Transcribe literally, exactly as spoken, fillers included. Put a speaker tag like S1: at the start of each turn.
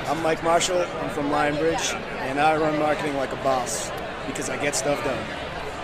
S1: I'm Mike Marshall. I'm from Lionbridge, and I run marketing like a boss because I get stuff done.